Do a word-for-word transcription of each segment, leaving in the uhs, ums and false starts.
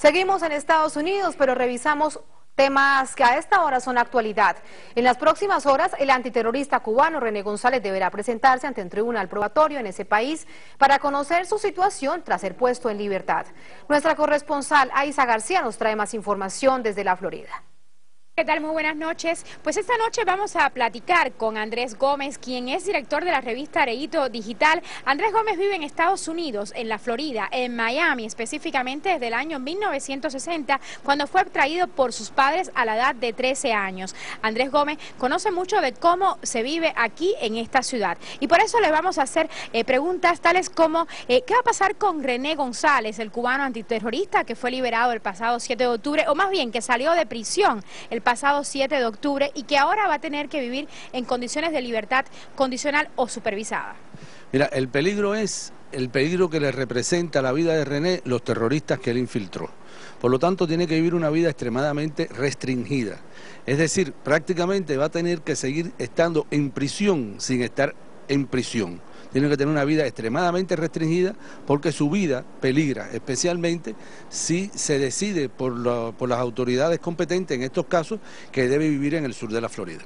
Seguimos en Estados Unidos, pero revisamos temas que a esta hora son actualidad. En las próximas horas, el antiterrorista cubano René González deberá presentarse ante un tribunal probatorio en ese país para conocer su situación tras ser puesto en libertad. Nuestra corresponsal Aiza García nos trae más información desde la Florida. ¿Qué tal? Muy buenas noches. Pues esta noche vamos a platicar con Andrés Gómez, quien es director de la revista Areíto Digital. Andrés Gómez vive en Estados Unidos, en la Florida, en Miami, específicamente desde el año mil novecientos sesenta, cuando fue traído por sus padres a la edad de trece años. Andrés Gómez conoce mucho de cómo se vive aquí en esta ciudad. Y por eso le vamos a hacer eh, preguntas tales como, eh, ¿qué va a pasar con René González, el cubano antiterrorista que fue liberado el pasado siete de octubre, o más bien que salió de prisión el pasado siete de octubre y que ahora va a tener que vivir en condiciones de libertad condicional o supervisada? Mira, el peligro es el peligro que le representa la vida de René los terroristas que él infiltró. Por lo tanto, tiene que vivir una vida extremadamente restringida. Es decir, prácticamente va a tener que seguir estando en prisión sin estar en prisión. Tiene que tener una vida extremadamente restringida porque su vida peligra, especialmente si se decide por, la, por las autoridades competentes en estos casos que debe vivir en el sur de la Florida.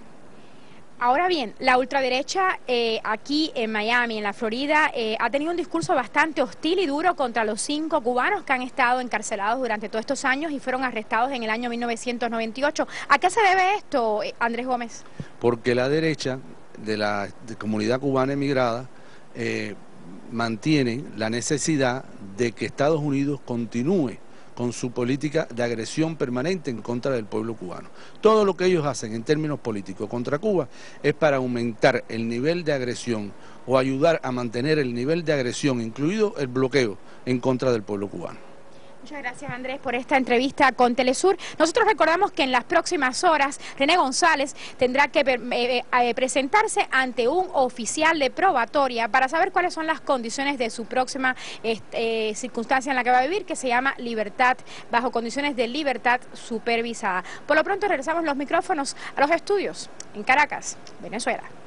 Ahora bien, la ultraderecha eh, aquí en Miami, en la Florida, eh, ha tenido un discurso bastante hostil y duro contra los cinco cubanos que han estado encarcelados durante todos estos años y fueron arrestados en el año mil novecientos noventa y ocho. ¿A qué se debe esto, Andrés Gómez? Porque la derecha de la de comunidad cubana emigrada Eh, mantienen la necesidad de que Estados Unidos continúe con su política de agresión permanente en contra del pueblo cubano. Todo lo que ellos hacen en términos políticos contra Cuba es para aumentar el nivel de agresión o ayudar a mantener el nivel de agresión, incluido el bloqueo en contra del pueblo cubano. Muchas gracias, Andrés, por esta entrevista con Telesur. Nosotros recordamos que en las próximas horas René González tendrá que eh, eh, presentarse ante un oficial de probatoria para saber cuáles son las condiciones de su próxima eh, circunstancia en la que va a vivir, que se llama libertad, bajo condiciones de libertad supervisada. Por lo pronto regresamos los micrófonos a los estudios en Caracas, Venezuela.